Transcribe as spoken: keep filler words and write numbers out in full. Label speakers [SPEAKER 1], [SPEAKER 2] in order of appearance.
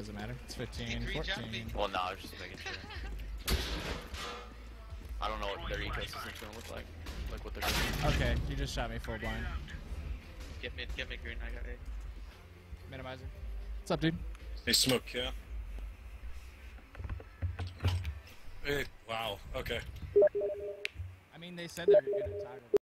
[SPEAKER 1] doesn't matter. It's fifteen, fourteen.
[SPEAKER 2] Well, no, I was just making sure. I don't know what their ecosystem's gonna look like. Like what they're doing.
[SPEAKER 1] Okay, you just shot me full blind.
[SPEAKER 3] Get mid, get mid green, I got it.
[SPEAKER 1] Minimizer. What's up, dude?
[SPEAKER 4] They smoke, yeah. Hey, wow, okay.
[SPEAKER 1] I mean, they said they were gonna toggle.